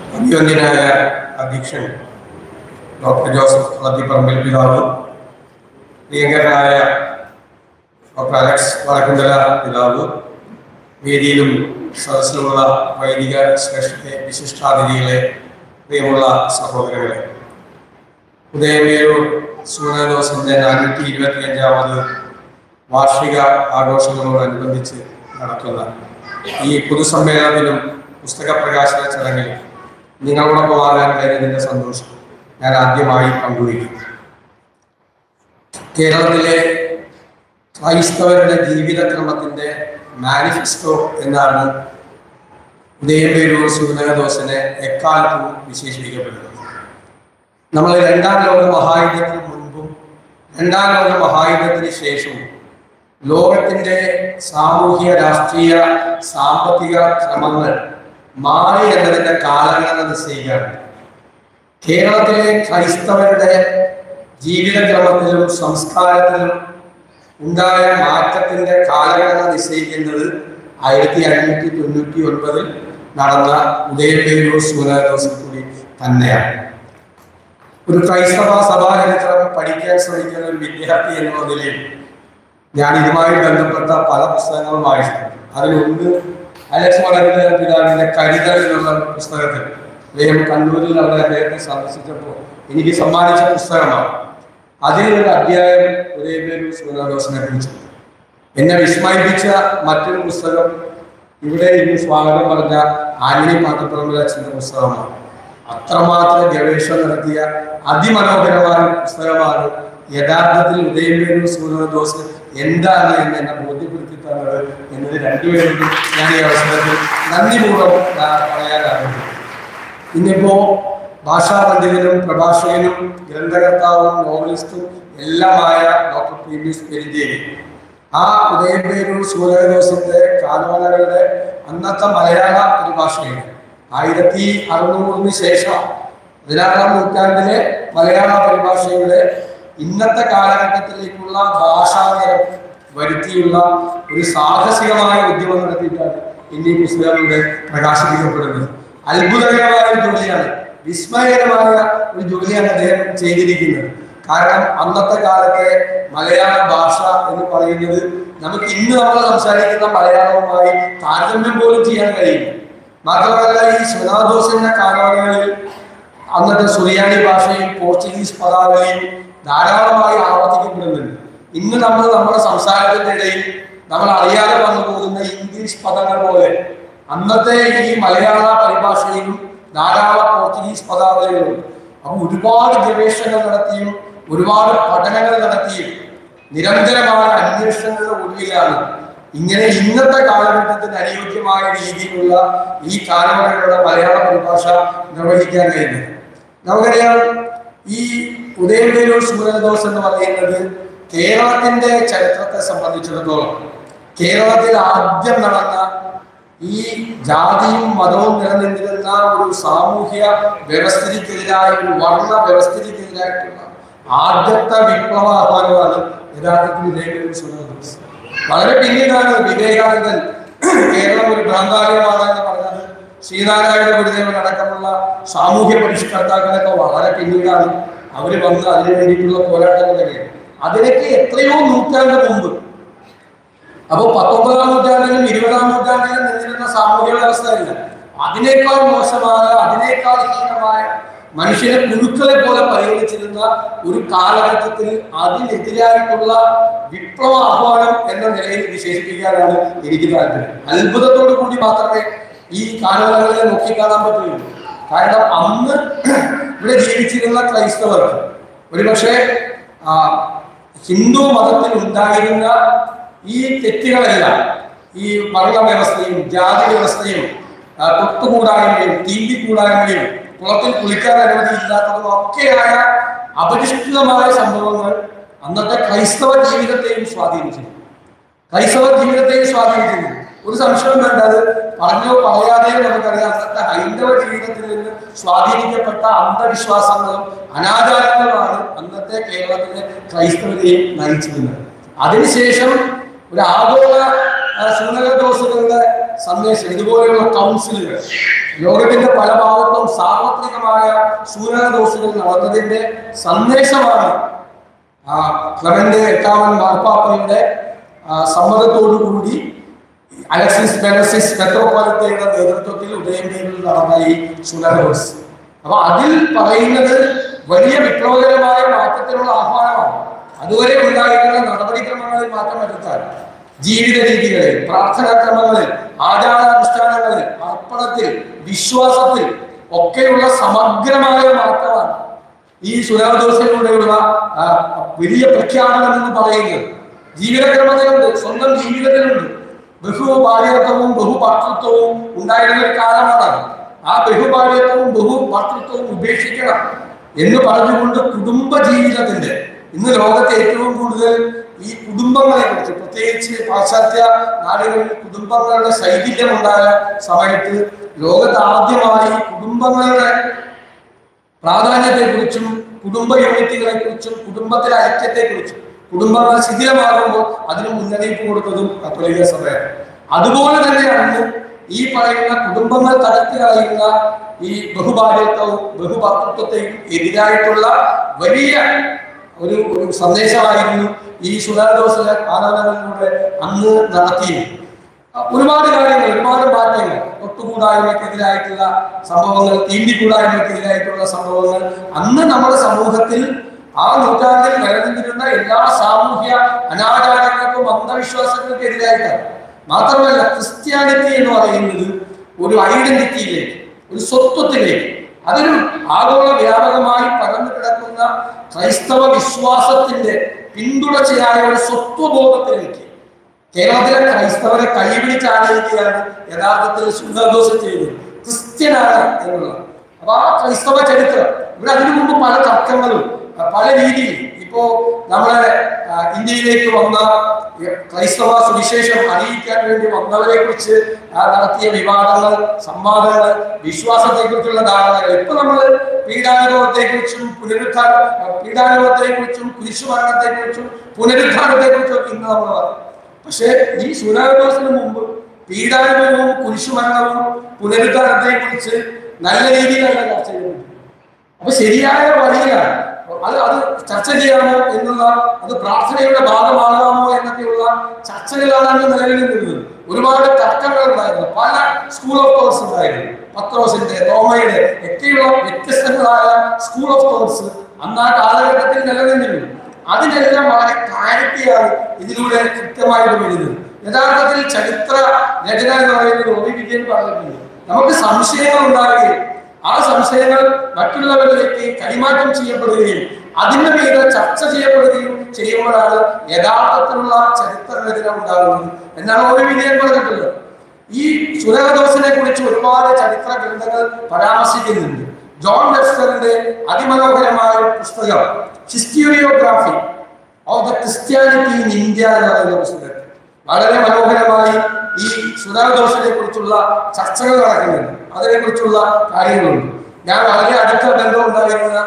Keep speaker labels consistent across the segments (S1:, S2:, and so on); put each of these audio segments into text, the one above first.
S1: അഭിവന്ദ്യനായ അധ്യക്ഷൻ doctor Joseph Kalathiparambil പിതാവ്, പ്രിയങ്കരനായ ഡോക്ടർ അലക്സ് വടക്കുന്തല പിതാവ്, വേദിയിലും സദസ്സിലുള്ള വൈദിക ശ്രേഷ്ഠ വിശിഷ്ടാതിഥികളെ, പ്രിയമുള്ള സഹോദരങ്ങളെ, ഉദയംപേരൂർ സൂര്യദോസിൻ്റെ 425ാമത് വാർഷിക ആഘോഷങ്ങളോടനുബന്ധിച്ച് നടത്തുന്ന ഈ പൊതുസമ്മേളനത്തിലും പുസ്തക പ്രകാശന ചടങ്ങിൽ നിങ്ങളോടൊപ്പം ആകാൻ കഴിഞ്ഞതിൻ്റെ സന്തോഷം ഞാൻ ആദ്യമായി പങ്കുവയ്ക്കും. കേരളത്തിലെ ക്രൈസ്തവരുടെ ജീവിതക്രമത്തിൻ്റെ മാനിഫെസ്റ്റോ എന്നാണ് ഉദയംപേരൂർ സൂര്യദോസിനെ എക്കാലത്തും വിശേഷിപ്പിക്കപ്പെടുന്നത്. നമ്മൾ രണ്ടാം ലോക മഹായുദ്ധത്തിന് മുൻപും രണ്ടാം ലോക മഹായുദ്ധത്തിന് ശേഷവും ലോകത്തിൻ്റെ സാമൂഹ്യ, രാഷ്ട്രീയ, സാമ്പത്തിക ക്രമങ്ങൾ മാറി എന്നതിൻ്റെ കാലഗണന നിശ്ചയിക്കുകയാണ്. കേരളത്തിലെ ക്രൈസ്തവരുടെ ജീവിതക്രമത്തിലും സംസ്കാരത്തിലും ഉണ്ടായ മാറ്റത്തിൻ്റെ കാലഗണന നിശ്ചയിക്കുന്നത് 1599 നടന്ന ഉദയംപേരൂർ സൂര്യദോസിൽ കൂടി തന്നെയാണ്. ഒരു ക്രൈസ്തവ സഭാചരിത്രം പഠിക്കാൻ ശ്രമിക്കുന്ന ഒരു വിദ്യാർത്ഥി എന്നുള്ള നിലയിൽ ഞാൻ ഇതുമായി ബന്ധപ്പെട്ട പല പുസ്തകങ്ങളും വായിച്ചിട്ടുണ്ട്. അതിലൊന്ന് അലക്സ് വടക്കുന്തല പിതാവിൻ്റെ കരുതൽ എന്നുള്ള പുസ്തകത്തിൽ അദ്ദേഹം കണ്ണൂരിൽ അദ്ദേഹത്തെ സന്ദർശിച്ചപ്പോൾ എനിക്ക് സമ്മാനിച്ച പുസ്തകമാണ്. അതിലൊരു അധ്യായം ഉദയംപേരൂർ സൂര്യദോസിനെ കുറിച്ച് എന്നെ വിസ്മയിപ്പിച്ച മറ്റൊരു പുസ്തകം ഇവിടെ ഇന്ന് സ്വാഗതം പറഞ്ഞ ആന്റണി പാത്രപ്പറമ്പിൽ അച്ഛൻ്റെ പുസ്തകമാണ്. അത്രമാത്രം ഗവേഷണം നടത്തിയ അതിമനോഹരമായ പുസ്തകമാണ്. യഥാർത്ഥത്തിൽ ഉദയംപേരൂർ സൂര്യദോസ് എന്താണ് എന്ന് എന്നെ ബോധ്യപ്പെടുത്തി തന്നത് എന്നത് രണ്ടുപേരും ഞാൻ ഈ അവസരത്തിൽ നന്ദിപൂർവ്വം പറയാനാകുന്നു. ഇന്നിപ്പോ ഭാഷാ പണ്ഡിതനും പ്രഭാഷകനും ഗ്രന്ഥകർത്താവും നോവലിസ്റ്റും എല്ലാമായ ഡോക്ടർ പി.ബി. പെരിഞ്ചേരി ആ ഉദയംപേരൂർ സൂര്യദോസിന്റെ കാലവലകളുടെ അന്നത്തെ മലയാള പരിഭാഷയാണ് 1600 ശേഷം 16ാം നൂറ്റാണ്ടിലെ മലയാള പരിഭാഷയുടെ ഇന്നത്തെ കാലഘട്ടത്തിലേക്കുള്ള ഭാഷാന്തരം വരുത്തിയുള്ള ഒരു സാഹസികമായ ഉദ്യമം നടത്തിയിട്ടാണ് ഇന്ന് ഈ പുസ്തകങ്ങളുടെ പ്രകാശിപ്പിക്കപ്പെടുന്നത്. അത്ഭുതകരമായ ഒരു ജോലിയാണ്, വിസ്മയകരമായ ഒരു ജോലിയാണ് അദ്ദേഹം ചെയ്തിരിക്കുന്നത്. കാരണം അന്നത്തെ കാലത്തെ മലയാള ഭാഷ എന്ന് പറയുന്നത് നമുക്ക് ഇന്ന് നമ്മൾ സംസാരിക്കുന്ന മലയാളവുമായി താരതമ്യം പോലും ചെയ്യാൻ കഴിയും. മാത്രമല്ല, ഈ സൂര്യദോസിന്റെ കാലങ്ങളിൽ അന്നത്തെ സുറിയാനി ഭാഷയും പോർച്ചുഗീസ് പദാവലിയും ധാരാളമായി ആവർത്തിക്കപ്പെടുന്നുണ്ട്. ഇന്ന് നമ്മൾ നമ്മുടെ സംസാരത്തിന്റെ ഇടയിൽ നമ്മൾ അറിയാതെ വന്നു പോകുന്ന ഇംഗ്ലീഷ് പദങ്ങൾ പോലെ അന്നത്തെ ഈ മലയാള പരിഭാഷയിലും ധാരാളം പോർച്ചുഗീസ് പദാവലികളുണ്ട്. അപ്പൊ ഒരുപാട് ഗവേഷണങ്ങൾ നടത്തിയും ഒരുപാട് പഠനങ്ങൾ നടത്തിയും നിരന്തരമായ അന്വേഷണങ്ങളുടെ ഒടുവിലാണ് ഇങ്ങനെ ഇന്നത്തെ കാലഘട്ടത്തിന് അനുയോജ്യമായ രീതിയിലുള്ള ഈ കാലഘട്ടങ്ങളുടെ മലയാള പരിഭാഷ നിർവഹിക്കാൻ കഴിയുന്നത്. നമുക്കറിയാം, ഈ ഉദയംപേരൂർ സൂര്യദോസ് എന്ന് പറയുന്നത് കേരളത്തിന്റെ ചരിത്രത്തെ സംബന്ധിച്ചിടത്തോളം കേരളത്തിൽ ആദ്യം നടന്ന ഈ ജാതിയും മതവും നിലനിന്നിരുന്ന ഒരു സാമൂഹ്യ വ്യവസ്ഥിതിക്കെതിരായ, ഒരു വർണ്ണ വ്യവസ്ഥിതിക്കെതിരായിട്ടുള്ള ആദ്യത്തെ വിപ്ലവ ആഹ്വാനമാണ് യഥാർത്ഥത്തിൽ ഉദയംപേരൂർ സൂര്യദോസ്. വളരെ പിന്നീടാണ് വിവേകാനന്ദൻ കേരളം ഒരു ഭ്രാന്താലയമാണ് എന്ന് പറഞ്ഞത്. ശ്രീനാരായണ ഗുരുദേവൻ അടക്കമുള്ള സാമൂഹ്യ പരിഷ്കർത്താക്കളൊക്കെ വളരെ പിന്നീടാണ് അവർ വന്ന് അതിനു വേണ്ടിയിട്ടുള്ള പോരാട്ടങ്ങളൊക്കെ. അതിനൊക്കെ എത്രയോ നൂറ്റാണ്ട് മുമ്പ്. അപ്പോൾ 19ാം നൂറ്റാണ്ടിലും 20ാം നൂറ്റാണ്ടിലും നിന്നിരുന്ന സാമൂഹ്യ വ്യവസ്ഥയില്ല, അതിനേക്കാൾ മോശമായ, അതിനേക്കാൾ ഹീനമായ, മനുഷ്യനെ പുഴുക്കളെ പോലെ പരിഗണിച്ചിരുന്ന ഒരു കാലഘട്ടത്തിൽ അതിനെതിരായിട്ടുള്ള വിപ്ലവ ആഹ്വാനം എന്ന നിലയിൽ വിശേഷിപ്പിക്കാനാണ് എനിക്ക് താല്പര്യം. അത്ഭുതത്തോടു കൂടി മാത്രമേ ഈ കാലഘട്ടങ്ങളെ നോക്കിക്കാണാൻ പറ്റുള്ളൂ. കാരണം അന്ന് ഇവിടെ ജീവിച്ചിരുന്ന ക്രൈസ്തവർക്ക് ഒരുപക്ഷെ ഹിന്ദു മതത്തിൽ ഉണ്ടായിരുന്ന ഈ തെറ്റുകളെല്ലാം, ഈ വർണ്ണ വ്യവസ്ഥയും ജാതി വ്യവസ്ഥയും തൊട്ടുകൂടായ്മയും തീണ്ടിക്കൂടായ്മയും കുളത്തിൽ കുളിക്കാൻ അനുമതിയില്ലാത്തതും ഒക്കെയായ അപരിഷ്കൃതമായ സംഭവങ്ങൾ അന്നത്തെ ക്രൈസ്തവ ജീവിതത്തെയും സ്വാധീനിച്ചിരുന്നു. ഒരു സംശയം വേണ്ട, അത് പറഞ്ഞോ പറയാതെയോ നമുക്കറിയാം. അന്നത്തെ ഹൈന്ദവ ജീവിതത്തിൽ നിന്ന് സ്വാധീനിക്കപ്പെട്ട അന്ധവിശ്വാസങ്ങളും അനാചാരങ്ങളുമാണ് അന്നത്തെ കേരളത്തിലെ ക്രൈസ്തവരെയും നയിച്ചിരുന്നത്. അതിനുശേഷം ഒരു ആഗോള സൂര്യദോസുകളുടെ സന്ദേശം, ഇതുപോലെയുള്ള കൗൺസിലുകൾ ലോകത്തിന്റെ പല ഭാഗത്തും സാർവത്രികമായ സൂര്യദോഷങ്ങൾ നടന്നതിന്റെ സന്ദേശമാണ് ക്ലെമന്റ് എട്ടാമൻ മാർപ്പാപ്പയുടെ സമ്മതത്തോടുകൂടി അലക്സിസ് ബെനസിസ് മെത്രോപൊളിത്തയുടെ നേതൃത്വത്തിൽ ഉദയംപേരിൽ നടന്ന ഈ സുനഹദോസ്. അപ്പൊ അതിൽ പറയുന്നത് വലിയ വിപ്ലവകരമായ മാറ്റത്തിനുള്ള ആഹ്വാനമാണ്. അതുവരെ ഉണ്ടായിരുന്ന നടപടിക്രമങ്ങളിൽ മാറ്റം വരുത്താൻ, ജീവിത രീതികളിൽ, പ്രാർത്ഥനാക്രമങ്ങളിൽ, ആചാരാനുഷ്ഠാനങ്ങളിൽ, അർപ്പണത്തിൽ, വിശ്വാസത്തിൽ ഒക്കെയുള്ള സമഗ്രമായ മാറ്റമാണ് ഈ സുനഹദോസിലൂടെയുള്ള വലിയ പ്രഖ്യാപനം എന്ന് പറയുന്നത്. ജീവിതക്രമതയുണ്ട്, സ്വന്തം ജീവിതത്തിലുണ്ട്. ബഹുഭാര്യത്വവും ബഹുഭർത്തൃത്വവും ഉണ്ടായിരുന്ന ഒരു കാലമാണ്. ആ ബഹുഭാര്യത്വവും ബഹുഭർത്തൃത്വവും ഉപേക്ഷിക്കണം എന്ന് പറഞ്ഞുകൊണ്ട് കുടുംബ ജീവിതത്തിന്റെ, ഇന്ന് ലോകത്തെ ഏറ്റവും കൂടുതൽ ഈ കുടുംബങ്ങളെ കുറിച്ച്, പ്രത്യേകിച്ച് പാശ്ചാത്യ നാടുകളിൽ കുടുംബങ്ങളുടെ ശൈഥില്യമുണ്ടായ സമയത്ത് ലോകത്ത് ആദ്യമായി കുടുംബങ്ങളുടെ പ്രാധാന്യത്തെക്കുറിച്ചും കുടുംബ യൂണിറ്റുകളെ കുറിച്ചും കുടുംബത്തിലെ ഐക്യത്തെക്കുറിച്ചും, കുടുംബങ്ങൾ ശിഥിലമാകുമ്പോൾ അതിന് മുന്നറിയിപ്പ് കൊടുത്തതും കത്തോലിക്ക സഭയാണ്. അതുപോലെ തന്നെയാണ് ഈ പറയുന്ന കുടുംബങ്ങൾ തകർത്തി കളയുന്ന ഈ ബഹുഭാര്യത്വവും ബഹുഭർത്തൃത്വത്തെയും എതിരായിട്ടുള്ള വലിയ ഒരു സന്ദേശമായിരുന്നു ഈ സുനഹദോസിലെ ആരാധനകളിലൂടെ അന്ന് നടത്തിയത്. ഒരുപാട് കാര്യങ്ങൾ, ഒരുപാട് മാറ്റങ്ങൾ, തൊട്ടുകൂടായ്മക്കെതിരായിട്ടുള്ള സംഭവങ്ങൾ, തീണ്ടിക്കൂടായ്മക്കെതിരായിട്ടുള്ള സംഭവങ്ങൾ, അന്ന് നമ്മുടെ സമൂഹത്തിൽ ആ നൂറ്റാണ്ടിൽ നിലനിന്നിരുന്ന എല്ലാ സാമൂഹ്യ അനാചാരങ്ങൾക്കും അന്ധവിശ്വാസങ്ങൾക്കും എതിരായിട്ടാണ്. മാത്രമല്ല, ക്രിസ്ത്യാനിറ്റി എന്ന് പറയുന്നത് ഒരു ഐഡന്റിറ്റിയിലേക്ക്, ഒരു സ്വത്വത്തിലേക്ക്, അതൊരു ആഗോള വ്യാപകമായി പരന്നു കിടക്കുന്ന ക്രൈസ്തവ വിശ്വാസത്തിന്റെ പിന്തുടർച്ചയായ ഒരു സ്വത്വബോധത്തിലേക്ക് കേരളത്തിലെ ക്രൈസ്തവരെ കൈപിടിച്ച് ആനയിക്കുകയാണ് യഥാർത്ഥത്തിൽ സുനഹദോസ് ചെയ്തത്. ക്രിസ്ത്യനാണ് എന്നുള്ളത്. അപ്പൊ ആ ക്രൈസ്തവ ചരിത്രം ഇവിടെ അതിനു മുമ്പ് പല തർക്കങ്ങളും പല രീതിയിൽ, ഇപ്പോ നമ്മളെ ഇന്ത്യയിലേക്ക് വന്ന ക്രൈസ്തവ സുവിശേഷം അറിയിക്കാൻ വേണ്ടി വന്നവരെ കുറിച്ച് നടത്തിയ വിവാദങ്ങൾ, സംവാദങ്ങൾ, വിശ്വാസത്തെ കുറിച്ചുള്ള ധാരണകൾ, ഇപ്പൊ നമ്മൾ പീഡാനുഭവത്തെക്കുറിച്ചും പീഡാനുഭവത്തെക്കുറിച്ചും കുരിശുമരണത്തെക്കുറിച്ചും പുനരുദ്ധാനത്തെക്കുറിച്ചും ഇന്ന് നമ്മൾ പറയും. പക്ഷെ ഈ സുനഹദോസിന് മുമ്പ് പീഡാനുഭവവും കുരിശുമരണവും പുനരുദ്ധാനത്തെ കുറിച്ച് നല്ല രീതിയിലല്ല ചർച്ച ചെയ്യുന്നത്. അപ്പൊ ശരിയായ വഴിയിലാണ് അത് ചർച്ച ചെയ്യാമോ എന്നുള്ള, അത് പ്രാർത്ഥനയുടെ ഭാഗമാകാമോ എന്നൊക്കെയുള്ള ചർച്ചകളാണ് നിലവിൽ നിന്നത്. ഒരുപാട് തർക്കങ്ങൾ ഉണ്ടായിരുന്നു, പല സ്കൂൾ ഓഫ് തോട്ട്സ് ഉണ്ടായിരുന്നു. പത്രോസിന്റെ, തോമയുടെ ഒക്കെയുള്ള വ്യത്യസ്തങ്ങളായ സ്കൂൾ ഓഫ് തോട്ട്സ് അന്ന് ആ കാലഘട്ടത്തിൽ നിലനിന്നിരുന്നു. അതിനെല്ലാം വളരെ ക്ലാരിറ്റിയാണ് ഇതിലൂടെ കൃത്യമായിട്ട് വരുന്നത്. യഥാർത്ഥത്തിൽ ചരിത്ര രചന എന്ന് പറയുന്നത് ഒ.വി. വിജയൻ പറഞ്ഞിട്ടുണ്ട്. നമുക്ക് സംശയങ്ങൾ ഉണ്ടാവുകയും ആ സംശയങ്ങൾ മറ്റുള്ളവരിലേക്ക് കൈമാറ്റം ചെയ്യപ്പെടുകയും അതിന്റെ മീതെ ചർച്ച ചെയ്യപ്പെടുകയും ചെയ്യുമ്പോഴാണ് യഥാർത്ഥത്തിലുള്ള ചരിത്ര രചന ഉണ്ടാകുന്നത് എന്നാണ് ഒ.വി. വിജയൻ പറഞ്ഞിട്ടുള്ളത്. ഈ സുനഹദോസിനെ കുറിച്ച് ഒരുപാട് ചരിത്ര ഗ്രന്ഥങ്ങൾ പരാമർശിക്കുന്നുണ്ട്. ജോൺ വെബ്സ്റ്ററിന്റെ അതിമനോഹരമായ പുസ്തകം historiography of the Christianity in India എന്ന് പറയുന്ന പുസ്തകം വളരെ മനോഹരമായി ഈ സുനഹദോസിനെ കുറിച്ചുള്ള ചർച്ചകൾ നടക്കുന്നുണ്ട്. അതിനെ കുറിച്ചുള്ള കാര്യങ്ങളുണ്ട്. ഞാൻ വളരെ അടുത്ത ബന്ധം ഉണ്ടായിരുന്ന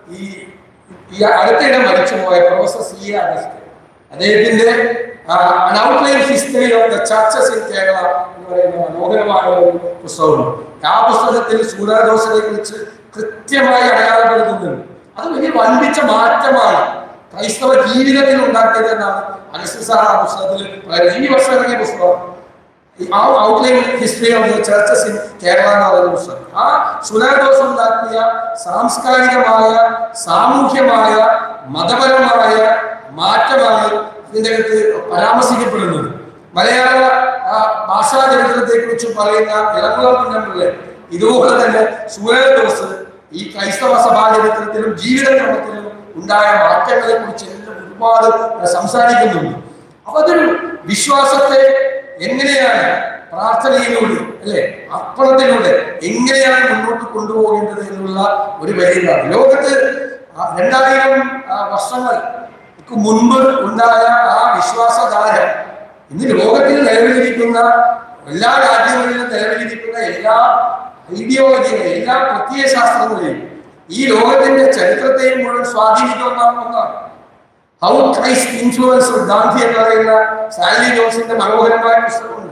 S1: ഈ അടുത്തിടെ മരിച്ചുപോയ പ്രൊഫസർ C.A. അഗസ്റ്റിൻ, അദ്ദേഹത്തിന്റെ An Outline History of the Churches in Kerala എന്ന് പറയുന്ന മനോഹരമായ ഒരു പുസ്തകമുണ്ട്. ആ പുസ്തകത്തിൽ സുനഹദോസിനെ കുറിച്ച് കൃത്യമായി അടയാളപ്പെടുത്തുന്നുണ്ട്. അത് വലിയ വൻപിച്ച മാറ്റമാണ് ക്രൈസ്തവ ജീവിതത്തിൽ ഉണ്ടാക്കിയത് എന്നാണ് അഗസ്റ്റിൻ സാർ ആ പുസ്തകത്തിൽ പറയുന്നത്. ഈ വർഷം ഇറങ്ങിയ പുസ്തകം outline history of the churches in Kerala എന്ന് പറയുന്ന പുസ്തകം. ആ സുനഹദോസ് ഉണ്ടാക്കിയ സാംസ്കാരികമായ, സാമൂഹ്യമായ, മതപരമായ മാറ്റമാണ് ഇതിന്റെ അടുത്ത് പരാമർശിക്കപ്പെടുന്നത്. മലയാള ഭാഷാ ചരിത്രത്തെ കുറിച്ച് പറയുന്ന ഇളമുള്ള പിന്നമ്പിള്ളെ ഇതുപോലെ തന്നെ സുനഹദോസ് ഈ ക്രൈസ്തവ സഭാ ചരിത്രത്തിലും ജീവിതക്രമത്തിലും ഉണ്ടായ മാറ്റങ്ങളെ കുറിച്ച് എല്ലാം ഒരുപാട് സംസാരിക്കുന്നുണ്ട്. അപ്പൊ അതൊരു വിശ്വാസത്തെ എങ്ങനെയാണ് പ്രാർത്ഥനയിലൂടെ, അല്ലെ, അർപ്പണത്തിലൂടെ എങ്ങനെയാണ് മുന്നോട്ട് കൊണ്ടുപോകേണ്ടത് എന്നുള്ള ഒരു വഴിയിലാണ്. ലോകത്ത് 2000 വർഷങ്ങൾക്ക് മുൻപ് ഉണ്ടായ ആ വിശ്വാസധാര ഇന്ന് ലോകത്തിൽ നിലവിലിരിക്കുന്ന എല്ലാ രാജ്യങ്ങളിലും നിലവിലിരിക്കുന്ന എല്ലാ ഐഡിയോളജികളെയും, എല്ലാ പ്രത്യയ ശാസ്ത്രങ്ങളെയും, ഈ ലോകത്തിന്റെ ചരിത്രത്തെയും മുഴുവൻ സ്വാധീനിക്കുന്ന ഒന്നാണ്. ഹൗ ക്രൈസ്റ്റ് ഇൻഫ്ലുവൻസ് ഗാന്ധി എന്ന് പറയുന്ന സാലി ജോൺസിന്റെ മനോഹരമായ പുസ്തകമുണ്ട്.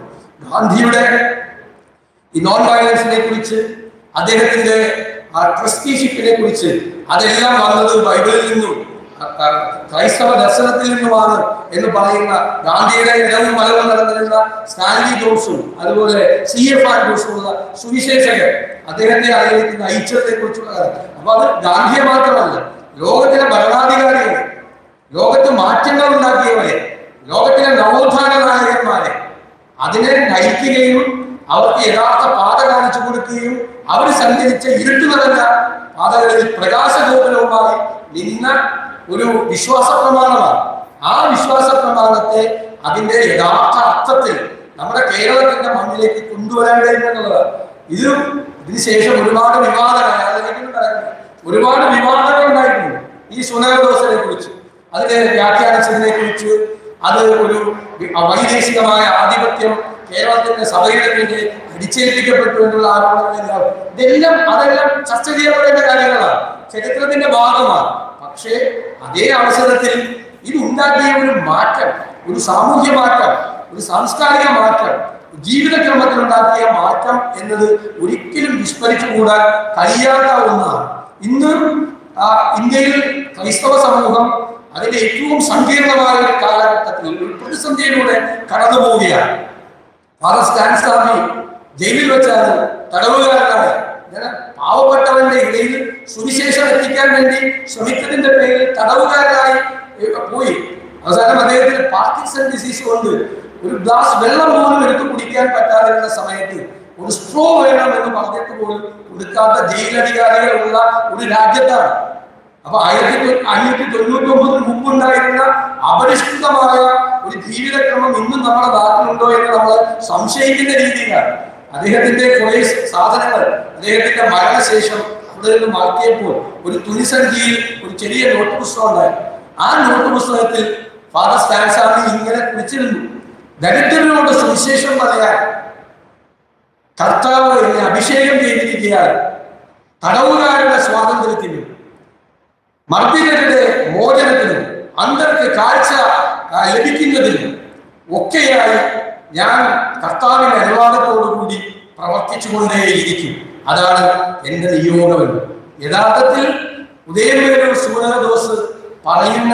S1: ഗാന്ധിയുടെ ഈ നോൺ വയലൻസിനെ കുറിച്ച്, അദ്ദേഹത്തിന്റെ ട്രസ്റ്റിഷിപ്പിനെ കുറിച്ച്, അതെല്ലാം വന്നത് ബൈബിളിൽ നിന്നും ക്രൈസ്തവ ദർശനത്തിൽ നിന്നുമാണ് എന്ന് പറയുന്ന ഗാന്ധിയുടെ ഇടവും മലവും നടന്നിരുന്ന സ്റ്റാൻലി ജോൺസും അതുപോലെ CF ആൻഡ്രൂസുമുള്ള സുവിശേഷകർ അദ്ദേഹത്തെ അതിലേക്ക് നയിച്ചതിനെ കുറിച്ചുള്ള കാര്യം. അപ്പൊ അത് ഗാന്ധിയെ മാത്രമല്ല, ലോകത്തിലെ ഭരണാധികാരികളെ, ലോകത്ത് മാറ്റങ്ങൾ ഉണ്ടാക്കിയവരെ, ലോകത്തിലെ നവോത്ഥാന നായകന്മാരെ അതിനെ നയിക്കുകയും അവർക്ക് യഥാർത്ഥ പാത കാണിച്ചു കൊടുക്കുകയും അവർ സഞ്ചരിച്ച ഇരുട്ടു നിറഞ്ഞ പാതകളിൽ പ്രകാശഗോപുരവുമായി നിന്ന ഒരു വിശ്വാസ പ്രമാണമാണ്. ആ വിശ്വാസ പ്രമാണത്തെ അതിന്റെ യഥാർത്ഥ അർത്ഥത്തിൽ നമ്മുടെ കേരളത്തിന്റെ മണ്ണിലേക്ക് കൊണ്ടുവരാൻ കഴിയുമെന്നുള്ളതാണ്. ഇതിനുശേഷം ഒരുപാട് വിവാദങ്ങൾ ഉണ്ടായിരുന്നു ഈ സുനകദോസിനെ കുറിച്ച്, അതിനെ വ്യാഖ്യാനിച്ചതിനെ കുറിച്ച്, അത് ഒരു വൈദേശികമായ ആധിപത്യം കേരളത്തിന്റെ സഭയുടെ പേരിൽ അടിച്ചേൽപ്പിക്കപ്പെട്ടു എന്നുള്ള ആരോപണങ്ങളെല്ലാം അതെല്ലാം ചർച്ച ചെയ്യപ്പെടേണ്ട കാര്യങ്ങളാണ്, ചരിത്രത്തിന്റെ ഭാഗമാണ്. പക്ഷേ അതേ അവസരത്തിൽ ഇത് ഉണ്ടാക്കിയ ഒരു മാറ്റം, ഒരു സാമൂഹ്യ മാറ്റം, ഒരു സാംസ്കാരിക മാറ്റം, ജീവിതക്രമത്തിൽ ഉണ്ടാക്കിയ മാറ്റം എന്നത് ഒരിക്കലും വിസ്മരിച്ചുകൂടാൻ കഴിയാത്ത ഒന്നാണ്. ഇന്ന് ഇന്ത്യയിൽ ക്രൈസ്തവ സമൂഹം അതിന്റെ ഏറ്റവും സങ്കീർണമായ ഒരു കാലഘട്ടത്തിൽ ഒരു പ്രതിസന്ധിയിലൂടെ കടന്നു പോവുകയാണ്. ഫാദർ സ്റ്റാൻ സ്വാമി ജയിലിൽ വെച്ചാണ് തടവുകാരനാണ്. പാവപ്പെട്ടവന്റെ ഇടയിൽ സുവിശേഷം എത്തിക്കാൻ വേണ്ടി ശ്രമിച്ചതിന്റെ പേരിൽ തടവുകാരനായി പോയി. അവസാനം അദ്ദേഹത്തിന് പാർക്കിൻസൺ ഡിസീസ് കൊണ്ട് ഒരു ഗ്ലാസ് വെള്ളം പോലും എടുത്ത് കുടിക്കാൻ പറ്റാതിരുന്ന സമയത്ത് ഒരു സ്ട്രോ വേണം എന്ന് പറഞ്ഞിട്ട് പോലും കൊടുക്കാത്ത ജയിലധികാരികളുള്ള ഒരു രാജ്യത്താണ്. അപ്പൊ 1599 മുമ്പുണ്ടായിരുന്ന അപരിഷ്കൃതമായ ഒരു ജീവിതക്രമം ഇന്നും നമ്മുടെ നാട്ടിലുണ്ടോ എന്ന് നമ്മൾ സംശയിക്കുന്ന രീതിയിലാണ്. അദ്ദേഹത്തിന്റെ കുറെ സാധനങ്ങൾ അദ്ദേഹത്തിന്റെ മരണശേഷം അവിടെ നിന്ന് മാറ്റിയപ്പോൾ ഒരു തുണിസഞ്ചിയിൽ ഒരു ചെറിയ നോട്ട് പുസ്തകം ഉണ്ടായി. ആ നോട്ട് പുസ്തകത്തിൽ ഫാദർ സ്റ്റാൻ സ്വാമി ഇങ്ങനെ കുറിച്ചിരുന്നു: ദരിദ്രരോട് സുവിശേഷം പറയാൻ കർത്താവ് എന്നെ അഭിഷേകം ചെയ്തിരിക്കുകയാൽ തടവുകാരുടെ സ്വാതന്ത്ര്യത്തിനും മർദ്ദിതരുടെ മോചനത്തിനും അന്തർക്ക് കാഴ്ച ലഭിക്കുന്നതിനും ഒക്കെയായി ഞാൻ കർത്താവിന്റെ അനുവാദത്തോടുകൂടി പ്രവർത്തിച്ചുകൊണ്ടേയിരിക്കും. അതാണ് എന്റെ നിയോഗമെന്ന്. യഥാർത്ഥത്തിൽ ഉദയംപേരൂർ സുഗതദോസ് പറയുന്ന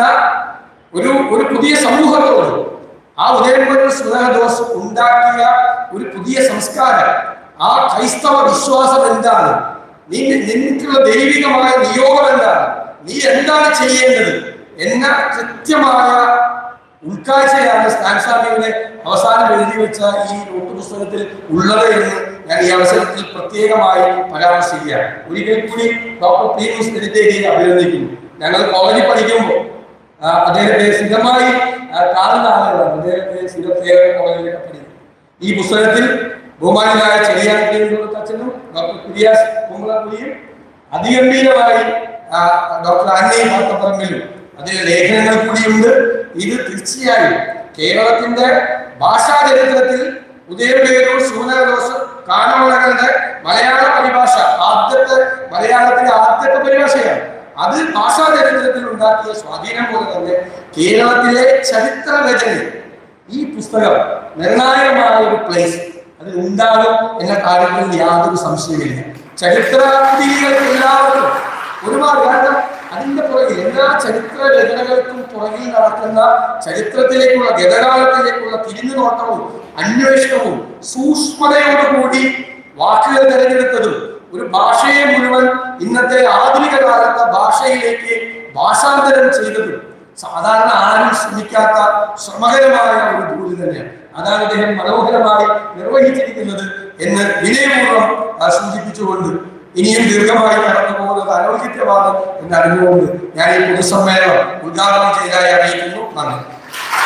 S1: ഒരു പുതിയ സമൂഹത്തോട്, ആ ഉദയംപേരൂർ സുഗതദോസ് ഉണ്ടാക്കിയ ഒരു പുതിയ സംസ്കാരം, ആ ക്രൈസ്തവ വിശ്വാസം എന്താണ്, നിനക്കുള്ള ദൈവികമായ നിയോഗം എന്താണ്, നീ എന്താണ് ചെയ്യേണ്ടത് എന്ന കൃത്യമായ ഉൾക്കാഴ്ചയാണ് സ്റ്റാൻ സ്വാമിയുടെ അവസാനം എഴുതി വെച്ച ഈ നോട്ട് പുസ്തകത്തിൽ ഉള്ളത് എന്ന് ഞാൻ ഈ അവസരത്തിൽ പ്രത്യേകമായി പരാമർശിക്കുകയാണ്. ഒരിക്കൽ കൂടി ഡോക്ടർ പ്രീമൂസ് നെടുന്തേരിയെ അഭിനന്ദിക്കുന്നു. ഞങ്ങൾ കോളേജിൽ പഠിക്കുമ്പോൾ അദ്ദേഹത്തെ സ്ഥിരമായി കാണുന്ന ആളുകളാണ്. അദ്ദേഹത്തെ സ്ഥിരപ്രേരണ കോളേജിലൊക്കെ പഠിക്കും. ഈ പുസ്തകത്തിൽ ബഹുമാനായ ചെറിയാനും ഡോക്ടർ കുര്യാസ് കുമ്പളക്കുടിയും അതിഗംഭീരമായി ഡോക്ടർ ആന്നി മാത്തപ്പറമ്പിലും അതിന്റെ ലേഖനങ്ങൾ കൂടിയുണ്ട്. ഇത് തീർച്ചയായും കേരളത്തിന്റെ ഭാഷാ ചരിത്രത്തിൽ ഉദയംപേരൂർ സുഗതദോസ് കാനമളകളുടെ മലയാള പരിഭാഷ മലയാളത്തിലെ ആദ്യത്തെ പരിഭാഷയാണ്. അത് ഭാഷാ ചരിത്രത്തിൽ ഉണ്ടാക്കിയ സ്വാധീനം പോലെ തന്നെ കേരളത്തിലെ ചരിത്ര രചനയിൽ ഈ പുസ്തകം നിർണായകമായ ഒരു പ്ലേസ് അതിൽ ഉണ്ടാകും എന്ന കാര്യത്തിൽ യാതൊരു സംശയമില്ല. ചരിത്രത്തിലേക്ക് എല്ലാവർക്കും ഒരുപാട്, കാരണം അതിന്റെ പുറകിൽ എല്ലാ ചരിത്ര രചനകൾക്കും പുറകിൽ നടക്കുന്ന ചരിത്രത്തിലേക്കുള്ള ഗതകാലത്തിലേക്കുള്ള തിരിഞ്ഞുനോട്ടവും അന്വേഷണവും സൂക്ഷ്മതയോടുകൂടി വാക്കുകൾ തിരഞ്ഞെടുത്തതും ഒരു ഭാഷയെ മുഴുവൻ ഇന്നത്തെ ആധുനിക കാലത്തെ ഭാഷയിലേക്ക് ഭാഷാന്തരം ചെയ്തതും സാധാരണ ആരും ശ്രമിക്കാത്ത ശ്രമകരമായ ഒരു ജോലി തന്നെയാണ്. അതാണ് അദ്ദേഹം മനോഹരമായി നിർവഹിച്ചിരിക്കുന്നത് എന്ന് വിനയപൂർവ്വം സൂചിപ്പിച്ചുകൊണ്ട് ഇനിയും ദീർഘമായി കടന്നു പോകുന്നത് അനൗചിത്യമാണ് എന്ന് അറിഞ്ഞുകൊണ്ട് ഞാൻ ഈ പൊതുസമ്മേളനം ഉദ്ഘാടനം ചെയ്തതായി അറിയിക്കുന്നു. നന്ദി.